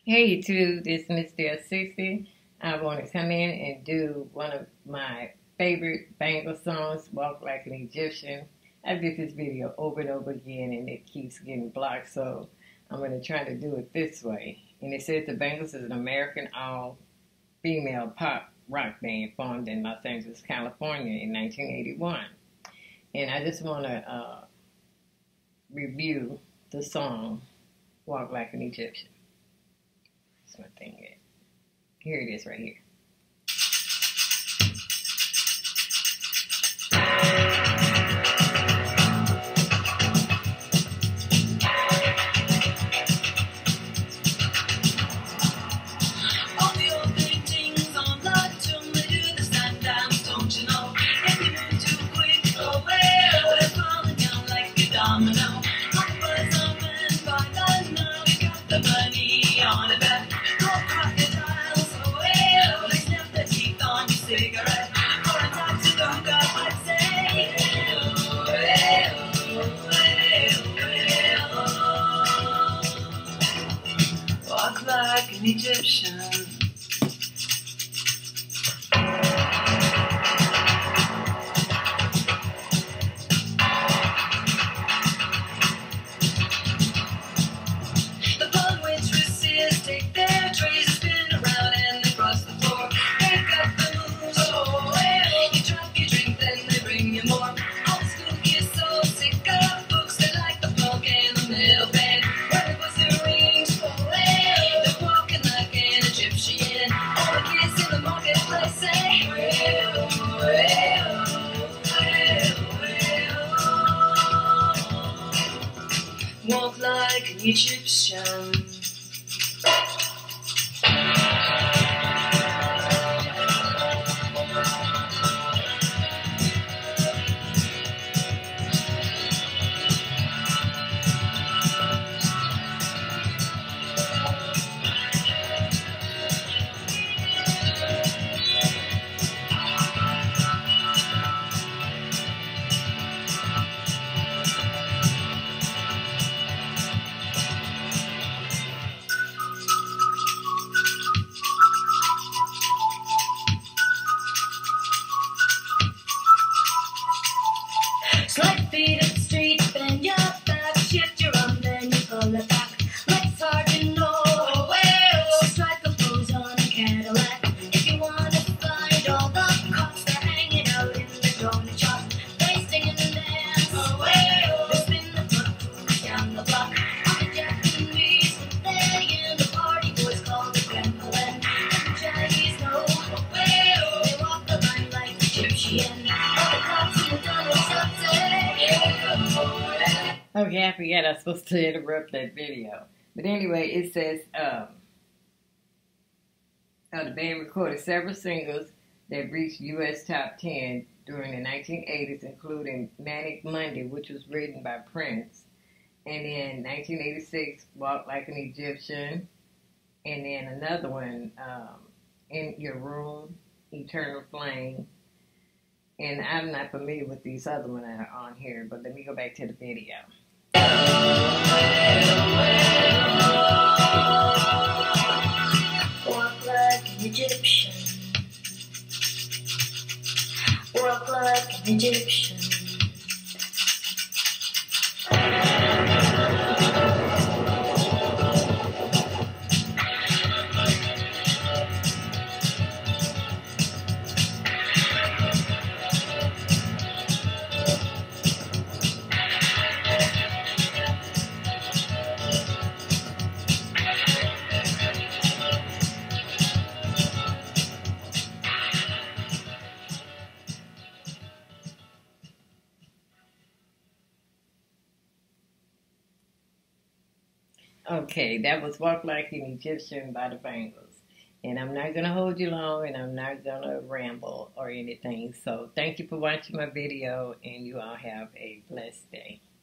Hey YouTube, this is Miss Dale 60. I want to come in and do one of my favorite Bangle songs, Walk Like an Egyptian. I did this video over and over again and it keeps getting blocked, so I'm going to try to do it this way. And it says the Bangles is an American all-female pop rock band formed in Los Angeles, California in 1981. And I just want to review the song, Walk Like an Egyptian. That's my thing. Here it is right here. Walk like an Egyptian. The blonde waitresses take their trays, spin around and they cross the floor. They got the moves, oh well. You drop your drink, then they bring you more. Old school kids so sick of books, they like the funk and the metal band. Where it was the rings, oh well. They're walking like an Egyptian. All the kids in the marketplace say, well, well, well, well. Walk like an Egyptian. Slight feet up the street, bend your back, shift your arm, then you pull it back. Legs hard to know, well, strike a pose on a Cadillac. If you wanna find all the cops, they're hanging out in the donut shop. They sing and dance, well, they spin the foot down the block. On the Japanese, they and the party boys call the Kremlin. And the Chinese know, well, they walk the line like Egyptian. All the cops in the donut shop say, Okay, I forgot I was supposed to interrupt that video. But anyway, it says the band recorded several singles that reached U.S. top 10 during the 1980s, including Manic Monday, which was written by Prince. And then 1986, Walk Like an Egyptian. And then another one, In Your Room, Eternal Flame. And I'm not familiar with these other ones that are on here, but let me go back to the video. Walk like an Egyptian. Walk like an Egyptian. Okay, that was Walk Like an Egyptian by the Bangles. And I'm not going to hold you long, and I'm not going to ramble or anything. So thank you for watching my video, and you all have a blessed day.